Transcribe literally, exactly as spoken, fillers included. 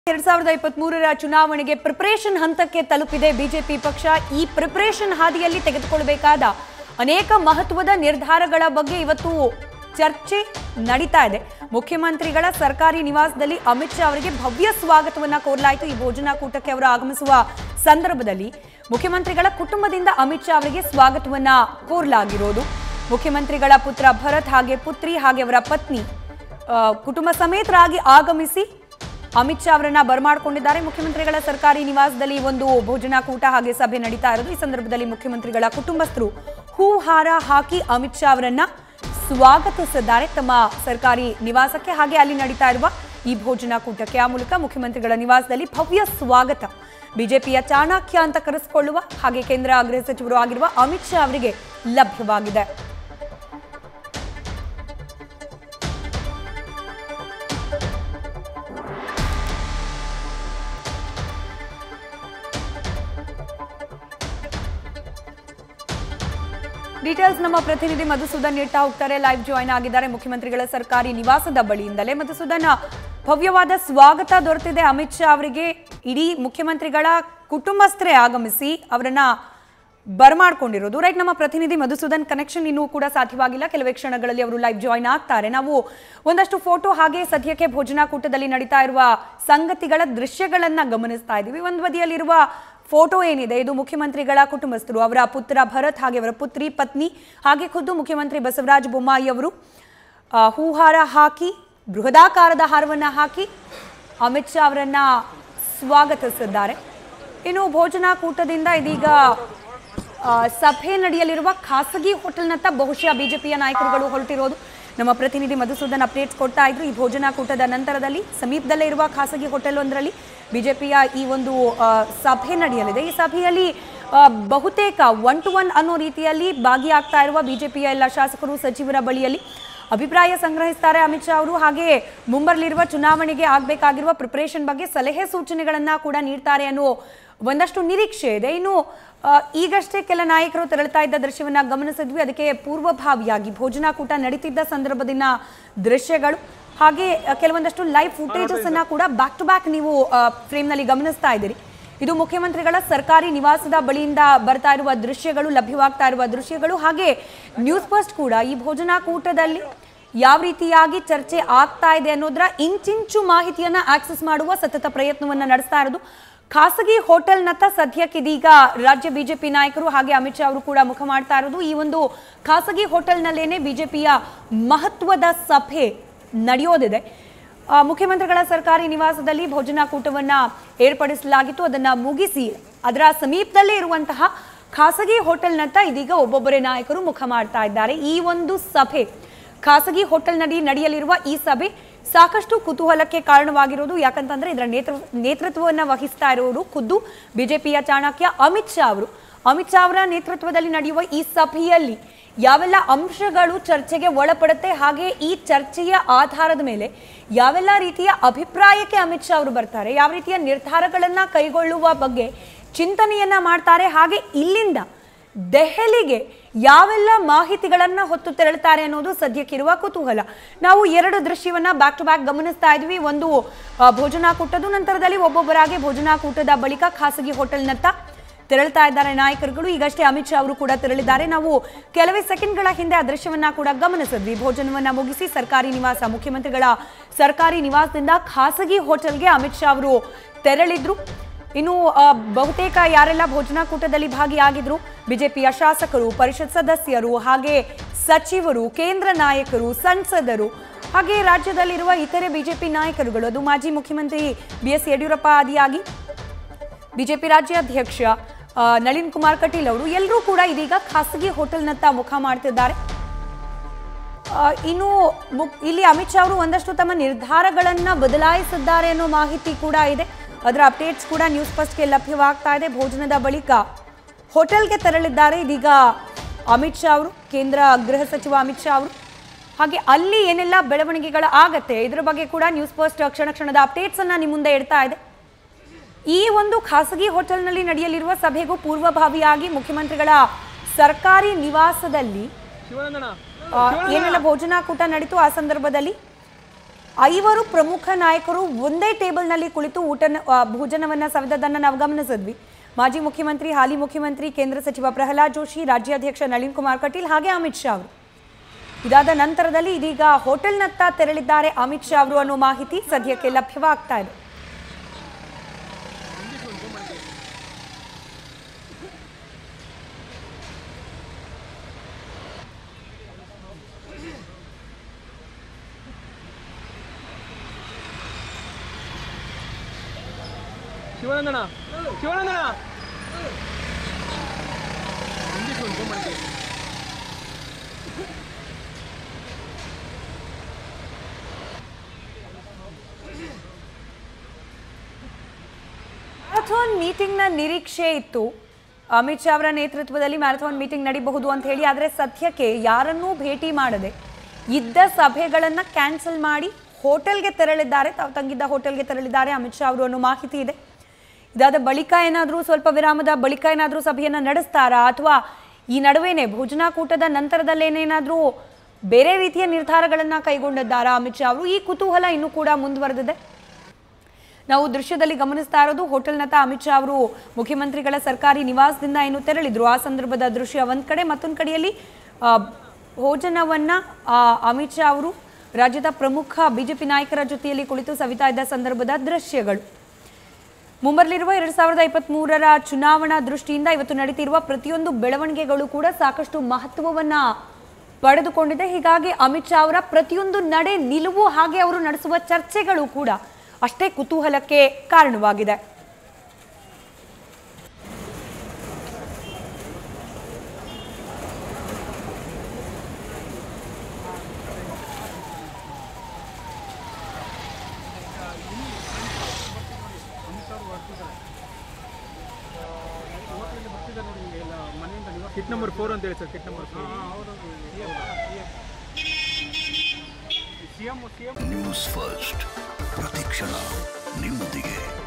ಎರಡ್ ಸಾವಿರದ ಇಪ್ಪತ್ಮೂರರ ಚುನಾವಣೆಗೆ ಪ್ರಿಪರೇಷನ್ ಹಂತಕ್ಕೆ ತಲುಪಿದೆ ಬಿಜೆಪಿ ಪಕ್ಷ. ಈ ಪ್ರಿಪರೇಷನ್ ಹಾದಿಯಲ್ಲಿ ತೆಗೆದುಕೊಳ್ಳಬೇಕಾದ ಅನೇಕ ಮಹತ್ವದ ನಿರ್ಧಾರಗಳ ಬಗ್ಗೆ ಇವತ್ತು ಚರ್ಚೆ ನಡೀತಾ ಇದೆ. ಮುಖ್ಯಮಂತ್ರಿಗಳ ಸರ್ಕಾರಿ ನಿವಾಸದಲ್ಲಿ ಅಮಿತ್ ಶಾ ಅವರಿಗೆ ಭವ್ಯ ಸ್ವಾಗತವನ್ನ ಕೋರಲಾಯಿತು. ಈ ಭೋಜನಾ ಕೂಟಕ್ಕೆ ಅವರು ಆಗಮಿಸುವ ಸಂದರ್ಭದಲ್ಲಿ ಮುಖ್ಯಮಂತ್ರಿಗಳ ಕುಟುಂಬದಿಂದ ಅಮಿತ್ ಶಾ ಅವರಿಗೆ ಸ್ವಾಗತವನ್ನ ಕೋರಲಾಗಿರೋದು. ಮುಖ್ಯಮಂತ್ರಿಗಳ ಪುತ್ರ ಭರತ್ ಹಾಗೆ ಪುತ್ರಿ ಹಾಗೆ ಅವರ ಪತ್ನಿ ಕುಟುಂಬ ಸಮೇತರಾಗಿ ಆಗಮಿಸಿ ಅಮಿತ್ ಶಾ ಅವರನ್ನ ಬರಮಾಡಿಕೊಂಡಿದ್ದಾರೆ. ಮುಖ್ಯಮಂತ್ರಿಗಳ ಸರ್ಕಾರಿ ನಿವಾಸದಲ್ಲಿ ಒಂದು ಭೋಜನಾ ಕೂಟ ಹಾಗೆ ಸಭೆ ನಡೀತಾ ಇರೋದು. ಈ ಸಂದರ್ಭದಲ್ಲಿ ಮುಖ್ಯಮಂತ್ರಿಗಳ ಕುಟುಂಬಸ್ಥರು ಹೂ ಹಾರ ಹಾಕಿ ಅಮಿತ್ ಶಾ ಅವರನ್ನ ಸ್ವಾಗತಿಸಿದ್ದಾರೆ ತಮ್ಮ ಸರ್ಕಾರಿ ನಿವಾಸಕ್ಕೆ. ಹಾಗೆ ಅಲ್ಲಿ ನಡೀತಾ ಇರುವ ಈ ಭೋಜನಾ ಕೂಟಕ್ಕೆ ಆ ಮೂಲಕ ಮುಖ್ಯಮಂತ್ರಿಗಳ ನಿವಾಸದಲ್ಲಿ ಭವ್ಯ ಸ್ವಾಗತ ಬಿಜೆಪಿಯ ಚಾಣಕ್ಯ ಅಂತ ಕರೆಸಿಕೊಳ್ಳುವ ಹಾಗೆ ಕೇಂದ್ರ ಗೃಹ ಸಚಿವರು ಆಗಿರುವ ಅಮಿತ್ ಶಾ ಅವರಿಗೆ ಲಭ್ಯವಾಗಿದೆ. ಡೀಟೇಲ್ಸ್ ನಮ್ಮ ಪ್ರತಿನಿಧಿ ಮಧುಸೂದನ್ ನೀಡ್ತಾ ಹೋಗ್ತಾರೆ. ಲೈವ್ ಜಾಯಿನ್ ಆಗಿದ್ದಾರೆ ಮುಖ್ಯಮಂತ್ರಿಗಳ ಸರ್ಕಾರಿ ನಿವಾಸದ ಬಳಿಯಿಂದಲೇ. ಮಧುಸೂದನ್, ಭವ್ಯವಾದ ಸ್ವಾಗತ ದೊರೆತಿದೆ ಅಮಿತ್ ಶಾ ಅವರಿಗೆ. ಇಡೀ ಮುಖ್ಯಮಂತ್ರಿಗಳ ಕುಟುಂಬಸ್ಥರೇ ಆಗಮಿಸಿ ಅವರನ್ನ ಬರಮಾಡಿಕೊಂಡಿರೋದು. ರೈಟ್, ನಮ್ಮ ಪ್ರತಿನಿಧಿ ಮಧುಸೂದನ್ ಕನೆಕ್ಷನ್ ಇನ್ನೂ ಕೂಡ ಸಾಧ್ಯವಾಗಿಲ್ಲ. ಕೆಲವೇ ಕ್ಷಣಗಳಲ್ಲಿ ಅವರು ಲೈವ್ ಜಾಯಿನ್ ಆಗ್ತಾರೆ. ನಾವು ಒಂದಷ್ಟು ಫೋಟೋ ಹಾಗೆ ಸದ್ಯಕ್ಕೆ ಭೋಜನಾ ಕೂಟದಲ್ಲಿ ನಡೀತಾ ಇರುವ ಸಂಗತಿಗಳ ದೃಶ್ಯಗಳನ್ನ ಗಮನಿಸ್ತಾ ಇದ್ದೀವಿ. ಒಂದು ಬದಿಯಲ್ಲಿರುವ ಫೋಟೋ ಏನಿದೆ ಇದು ಮುಖ್ಯಮಂತ್ರಿಗಳ ಕುಟುಂಬಸ್ಥರು, ಅವರ ಪುತ್ರ ಭರತ್ ಹಾಗೆ ಅವರ ಪುತ್ರಿ ಪತ್ನಿ ಹಾಗೆ ಖುದ್ದು ಮುಖ್ಯಮಂತ್ರಿ ಬಸವರಾಜ ಬೊಮ್ಮಾಯಿ ಅವರು ಹೂಹಾರ ಹಾಕಿ ಬೃಹದಾಕಾರದ ಹಾರವನ್ನು ಹಾಕಿ ಅಮಿತ್ ಶಾ ಅವರನ್ನ ಸ್ವಾಗತಿಸಿದ್ದಾರೆ. ಇನ್ನು ಭೋಜನಾ ಕೂಟದಿಂದ ಇದೀಗ ಸಭೆ ನಡೆಯಲಿರುವ ಖಾಸಗಿ ಹೋಟೆಲ್ನತ್ತ ಬಹುಶಃ ಬಿಜೆಪಿಯ ನಾಯಕರುಗಳು ಹೊರಟಿರೋದು. ನಮ್ಮ ಪ್ರತಿನಿಧಿ ಮಧುಸೂದನ್ ಅಪ್ಡೇಟ್ಸ್ ಕೊಡ್ತಾ ಇದ್ರು. ಈ ಭೋಜನಾ ಕೂಟದ ನಂತರದಲ್ಲಿ ಸಮೀಪದಲ್ಲೇ ಇರುವ ಖಾಸಗಿ ಹೋಟೆಲ್ ಒಂದರಲ್ಲಿ ಬಿಜೆಪಿಯ ಈ ಒಂದು ಸಭೆ ನಡೆಯಲಿದೆ. ಈ ಸಭೆಯಲ್ಲಿ ಬಹುತೇಕ ಒನ್ ಟು ಒನ್ ಅನ್ನೋ ರೀತಿಯಲ್ಲಿ ಭಾಗಿಯಾಗ್ತಾ ಇರುವ ಬಿಜೆಪಿಯ ಎಲ್ಲ ಶಾಸಕರು ಸಚಿವರ ಬಳಿಯಲ್ಲಿ ಅಭಿಪ್ರಾಯ ಸಂಗ್ರಹಿಸ್ತಾರೆ ಅಮಿತ್ ಶಾ ಅವರು. ಹಾಗೆ ಮುಂಬರಲಿರುವ ಚುನಾವಣೆಗೆ ಆಗಬೇಕಾಗಿರುವ ಪ್ರಿಪರೇಷನ್ ಬಗ್ಗೆ ಸಲಹೆ ಸೂಚನೆಗಳನ್ನ ಕೂಡ ನೀಡ್ತಾರೆ ಅನ್ನೋ ಒಂದಷ್ಟು ನಿರೀಕ್ಷೆ ಇದೆ. ಇನ್ನು ಈಗಷ್ಟೇ ಕೆಲ ನಾಯಕರು ತೆರಳುತ್ತಾ ಇದ್ದ ದೃಶ್ಯವನ್ನ ಗಮನಿಸಿದ್ವಿ. ಅದಕ್ಕೆ ಪೂರ್ವಭಾವಿಯಾಗಿ ಭೋಜನಾ ಕೂಟ ನಡೀತಿದ್ದ ಸಂದರ್ಭದಿನ ದೃಶ್ಯಗಳು ಹಾಗೆ ಕೆಲವೊಂದಷ್ಟು ಲೈವ್ ಫುಟೇಜಸ್ ಅನ್ನ ಕೂಡ ಬ್ಯಾಕ್ ಟು ಬ್ಯಾಕ್ ನೀವು ಫ್ರೇಮ್ ನಲ್ಲಿ ಗಮನಿಸ್ತಾ ಇದ್ದೀರಿ. ಇದು ಮುಖ್ಯಮಂತ್ರಿಗಳ ಸರ್ಕಾರಿ ನಿವಾಸದ ಬಳಿಯಿಂದ ಬರ್ತಾ ಇರುವ ದೃಶ್ಯಗಳು, ಲಭ್ಯವಾಗ್ತಾ ಇರುವ ದೃಶ್ಯಗಳು. ಹಾಗೆ ನ್ಯೂಸ್ ಫಸ್ಟ್ ಕೂಡ ಈ ಭೋಜನಾ ಕೂಟದಲ್ಲಿ ಯಾವ ರೀತಿಯಾಗಿ ಚರ್ಚೆ ಆಗ್ತಾ ಇದೆ ಅನ್ನೋದರ ಇಂಚಿಂಚು ಮಾಹಿತಿಯನ್ನ ಆಕ್ಸೆಸ್ ಮಾಡುವ ಸತತ ಪ್ರಯತ್ನವನ್ನ ನಡೆಸ್ತಾ ಇರೋದು. ಖಾಸಗಿ ಹೋಟೆಲ್ನತ್ತ ಸದ್ಯಕ್ಕಿದೀಗ ರಾಜ್ಯ ಬಿಜೆಪಿ ನಾಯಕರು ಹಾಗೆ ಅಮಿತ್ ಶಾ ಅವರು ಕೂಡ ಮುಖ ಮಾಡ್ತಾ ಇರೋದು. ಈ ಒಂದು ಖಾಸಗಿ ಹೋಟೆಲ್ನಲ್ಲೇನೆ ಬಿಜೆಪಿಯ ಮಹತ್ವದ ಸಭೆ ನಡೆಯೋದಿದೆ. ಮುಖ್ಯಮಂತ್ರಿಗಳ ಸರ್ಕಾರಿ ನಿವಾಸದಲ್ಲಿ ಭೋಜನಾ ಕೂಟವನ್ನ ಏರ್ಪಡಿಸಲಾಗಿತ್ತು. ಅದನ್ನ ಮುಗಿಸಿ ಅದರ ಸಮೀಪದಲ್ಲೇ ಇರುವಂತಹ ಖಾಸಗಿ ಹೋಟೆಲ್ನತ್ತ ಇದೀಗ ಒಬ್ಬೊಬ್ಬರೇ ನಾಯಕರು ಮುಖ ಮಾಡ್ತಾ ಇದ್ದಾರೆ. ಈ ಒಂದು ಸಭೆ ಖಾಸಗಿ ಹೋಟೆಲ್ನಲ್ಲಿ ನಡೆಯಲಿರುವ ಈ ಸಭೆ ಸಾಕಷ್ಟು ಕುತೂಹಲಕ್ಕೆ ಕಾರಣವಾಗಿರೋದು. ಯಾಕಂತಂದ್ರೆ ಇದರ ನೇತೃ ನೇತೃತ್ವವನ್ನು ವಹಿಸ್ತಾ ಇರೋರು ಖುದ್ದು ಬಿಜೆಪಿಯ ಚಾಣಕ್ಯ ಅಮಿತ್ ಶಾ ಅವರು. ಅಮಿತ್ ಶಾ ಅವರ ನೇತೃತ್ವದಲ್ಲಿ ನಡೆಯುವ ಈ ಸಭೆಯಲ್ಲಿ ಯಾವೆಲ್ಲ ಅಂಶಗಳು ಚರ್ಚೆಗೆ ಒಳಪಡುತ್ತೆ, ಹಾಗೆ ಈ ಚರ್ಚೆಯ ಆಧಾರದ ಮೇಲೆ ಯಾವೆಲ್ಲ ರೀತಿಯ ಅಭಿಪ್ರಾಯಕ್ಕೆ ಅಮಿತ್ ಶಾ ಅವರು ಬರ್ತಾರೆ, ಯಾವ ರೀತಿಯ ನಿರ್ಧಾರಗಳನ್ನ ಕೈಗೊಳ್ಳುವ ಬಗ್ಗೆ ಚಿಂತನೆಯನ್ನ ಮಾಡ್ತಾರೆ, ಹಾಗೆ ಇಲ್ಲಿಂದ ದೆಹಲಿಗೆ ಯಾವೆಲ್ಲ ಮಾಹಿತಿಗಳನ್ನ ಹೊತ್ತು ತೆರಳುತ್ತಾರೆ ಅನ್ನೋದು ಸದ್ಯಕ್ಕಿರುವ ಕುತೂಹಲ. ನಾವು ಎರಡು ದೃಶ್ಯವನ್ನ ಬ್ಯಾಕ್ ಟು ಬ್ಯಾಕ್ ಗಮನಿಸ್ತಾ ಇದ್ವಿ. ಒಂದು ಭೋಜನಾ ಕೂಟದ ನಂತರದಲ್ಲಿ ಒಬ್ಬೊಬ್ಬರಾಗಿ ಭೋಜನಾ ಕೂಟದ ಬಳಿಕ ಖಾಸಗಿ ಹೋಟೆಲ್ನತ್ತ ತೆರಳುತ್ತಾ ಇದ್ದಾರೆ ನಾಯಕರುಗಳು. ಈಗಷ್ಟೇ ಅಮಿತ್ ಶಾ ಅವರು ಕೂಡ ತೆರಳಿದ್ದಾರೆ. ನಾವು ಕೆಲವೇ ಸೆಕೆಂಡ್ಗಳ ಹಿಂದೆ ಆ ದೃಶ್ಯವನ್ನ ಕೂಡ ಗಮನಿಸಿದ್ವಿ. ಭೋಜನವನ್ನ ಮುಗಿಸಿ ಸರ್ಕಾರಿ ನಿವಾಸ ಮುಖ್ಯಮಂತ್ರಿಗಳ ಸರ್ಕಾರಿ ನಿವಾಸದಿಂದ ಖಾಸಗಿ ಹೋಟೆಲ್ಗೆ ಅಮಿತ್ ಶಾ ಅವರು ತೆರಳಿದ್ರು. ಇನ್ನು ಬಹುತೇಕ ಯಾರೆಲ್ಲ ಭೋಜನಾ ಕೂಟದಲ್ಲಿ ಭಾಗಿಯಾಗಿದ್ರು, ಬಿಜೆಪಿಯ ಶಾಸಕರು, ಪರಿಷತ್ ಸದಸ್ಯರು ಹಾಗೆ ಸಚಿವರು, ಕೇಂದ್ರ ನಾಯಕರು, ಸಂಸದರು ಹಾಗೆ ರಾಜ್ಯದಲ್ಲಿರುವ ಇತರೆ ಬಿಜೆಪಿ ನಾಯಕರುಗಳು, ಅದು ಮಾಜಿ ಮುಖ್ಯಮಂತ್ರಿ ಬಿ ಎಸ್ ಯಡಿಯೂರಪ್ಪ ಆದಿಯಾಗಿ ಬಿಜೆಪಿ ರಾಜ್ಯಾಧ್ಯಕ್ಷ ನಳಿನ್ ಕುಮಾರ್ ಕಟೀಲ್ ಅವರು ಎಲ್ಲರೂ ಕೂಡ ಇದೀಗ ಖಾಸಗಿ ಹೋಟೆಲ್ನತ್ತ ಮುಖ ಮಾಡ್ತಿದ್ದಾರೆ. ಇನ್ನು ಇಲ್ಲಿ ಅಮಿತ್ ಶಾ ಅವರು ಒಂದಷ್ಟು ತಮ್ಮ ನಿರ್ಧಾರಗಳನ್ನ ಬದಲಾಯಿಸಿದ್ದಾರೆ ಅನ್ನೋ ಮಾಹಿತಿ ಕೂಡ ಇದೆ. ಅದರ ಅಪ್ಡೇಟ್ಸ್ ಕೂಡ ನ್ಯೂಸ್ ಫಸ್ಟ್ಗೆ ಲಭ್ಯವಾಗ್ತಾ ಇದೆ. ಭೋಜನದ ಬಳಿಕ ಹೋಟೆಲ್ಗೆ ತೆರಳಿದ್ದಾರೆ ಇದೀಗ ಅಮಿತ್ ಶಾ ಅವರು, ಕೇಂದ್ರ ಗೃಹ ಸಚಿವ ಅಮಿತ್ ಶಾ ಅವರು. ಹಾಗೆ ಅಲ್ಲಿ ಏನೆಲ್ಲ ಬೆಳವಣಿಗೆಗಳು ಆಗತ್ತೆ ಇದರ ಬಗ್ಗೆ ಕೂಡ ನ್ಯೂಸ್ ಫಸ್ಟ್ ಕ್ಷಣ ಕ್ಷಣದ ಅಪ್ಡೇಟ್ಸ್ ಅನ್ನ ನಿಮ್ಮ ಮುಂದೆ ಇಡ್ತಾ ಇದೆ. ಈ ಒಂದು ಖಾಸಗಿ ಹೋಟೆಲ್ನಲ್ಲಿ ನಡೆಯಲಿರುವ ಸಭೆಗೂ ಪೂರ್ವಭಾವಿಯಾಗಿ ಮುಖ್ಯಮಂತ್ರಿಗಳ ಸರ್ಕಾರಿ ನಿವಾಸದಲ್ಲಿ ಏನೆಲ್ಲ ಭೋಜನಾ ಕೂಟ ನಡೀತು ಆ ಸಂದರ್ಭದಲ್ಲಿ ಐವರು ಪ್ರಮುಖ ನಾಯಕರು ಒಂದೇ ಟೇಬಲ್ನಲ್ಲಿ ಕುಳಿತು ಊಟ ಭೋಜನವನ್ನ ಸವಿದದ್ದನ್ನು ನಾವು ಗಮನಿಸಿದ್ವಿ. ಮಾಜಿ ಮುಖ್ಯಮಂತ್ರಿ, ಹಾಲಿ ಮುಖ್ಯಮಂತ್ರಿ, ಕೇಂದ್ರ ಸಚಿವ ಪ್ರಹ್ಲಾದ್ ಜೋಶಿ, ರಾಜ್ಯಾಧ್ಯಕ್ಷ ನಳಿನ್ ಕುಮಾರ್ ಕಟೀಲ್ ಹಾಗೆ ಅಮಿತ್ ಶಾ ಅವರು. ಇದಾದ ನಂತರದಲ್ಲಿ ಇದೀಗ ಹೋಟೆಲ್ನತ್ತ ತೆರಳಿದ್ದಾರೆ ಅಮಿತ್ ಶಾ ಅವರು ಅನ್ನೋ ಮಾಹಿತಿ ಸದ್ಯಕ್ಕೆ ಲಭ್ಯವಾಗ್ತಾ ಇದೆ. ಶಿವಾನಂದನ ಶಿವಾನಂದನ ಮ್ಯಾರಥಾನ್ ಮೀಟಿಂಗ್ನ ನಿರೀಕ್ಷೆ ಇತ್ತು. ಅಮಿತ್ ಶಾ ಅವರ ನೇತೃತ್ವದಲ್ಲಿ ಮ್ಯಾರಥಾನ್ ಮೀಟಿಂಗ್ ನಡೀಬಹುದು ಅಂತ ಹೇಳಿ, ಆದರೆ ಸದ್ಯಕ್ಕೆ ಯಾರನ್ನೂ ಭೇಟಿ ಮಾಡದೆ ಇದ್ದ ಸಭೆಗಳನ್ನು ಕ್ಯಾನ್ಸಲ್ ಮಾಡಿ ಹೋಟೆಲ್ಗೆ ತೆರಳಿದ್ದಾರೆ, ತಾವು ತಂಗಿದ್ದ ಹೋಟೆಲ್ಗೆ ತೆರಳಿದ್ದಾರೆ ಅಮಿತ್ ಶಾ ಅವರು ಅನ್ನೋ ಮಾಹಿತಿ ಇದೆ. ಇದಾದ ಬಳಿಕ ಏನಾದರೂ ಸ್ವಲ್ಪ ವಿರಾಮದ ಬಳಿಕ ಏನಾದರೂ ಸಭೆಯನ್ನು ನಡೆಸ್ತಾರಾ, ಅಥವಾ ಈ ನಡುವೆನೇ ಭೋಜನಾಕೂಟದ ನಂತರದಲ್ಲೇನೇನಾದರೂ ಬೇರೆ ರೀತಿಯ ನಿರ್ಧಾರಗಳನ್ನು ಕೈಗೊಂಡಿದ್ದಾರಾ ಅಮಿತ್ ಶಾ ಅವರು? ಈ ಕುತೂಹಲ ಇನ್ನೂ ಕೂಡ ಮುಂದುವರೆದಿದೆ. ನಾವು ದೃಶ್ಯದಲ್ಲಿ ಗಮನಿಸ್ತಾ ಇರೋದು ಹೋಟೆಲ್ನತ್ತ ಅಮಿತ್ ಶಾ ಅವರು ಮುಖ್ಯಮಂತ್ರಿಗಳ ಸರ್ಕಾರಿ ನಿವಾಸದಿಂದ ಏನು ತೆರಳಿದ್ರು ಆ ಸಂದರ್ಭದ ದೃಶ್ಯ ಒಂದ್ ಕಡೆ, ಮತ್ತೊಂದು ಕಡೆಯಲ್ಲಿ ಭೋಜನವನ್ನ ಅಮಿತ್ ಶಾ ಅವರು ರಾಜ್ಯದ ಪ್ರಮುಖ ಬಿಜೆಪಿ ನಾಯಕರ ಜೊತೆಯಲ್ಲಿ ಕುಳಿತು ಸವಿತಾ ಇದ್ದ ಸಂದರ್ಭದ ದೃಶ್ಯಗಳು. ಮುಂಬರಲಿರುವ ಎರಡ್ ಸಾವಿರದ ಇಪ್ಪತ್ತ್ ಮೂರರ ಚುನಾವಣಾ ದೃಷ್ಟಿಯಿಂದ ಇವತ್ತು ನಡೀತಿರುವ ಪ್ರತಿಯೊಂದು ಬೆಳವಣಿಗೆಗಳು ಕೂಡ ಸಾಕಷ್ಟು ಮಹತ್ವವನ್ನ ಪಡೆದುಕೊಂಡಿದೆ. ಹೀಗಾಗಿ ಅಮಿತ್ ಶಾ ಅವರ ಪ್ರತಿಯೊಂದು ನಡೆ ನಿಲುವು ಹಾಗೆ ಅವರು ನಡೆಸುವ ಚರ್ಚೆಗಳು ಕೂಡ ಅಷ್ಟೇ ಕುತೂಹಲಕ್ಕೆ ಕಾರಣವಾಗಿದೆ. ಕಿಟ್ ನಂಬರ್ ಫೋರ್ ಅಂತ ಹೇಳಿ sir, kit number four. News first ಪ್ರತಿಕ್ಷಣ ನಿಮ್ಮೊಂದಿಗೆ.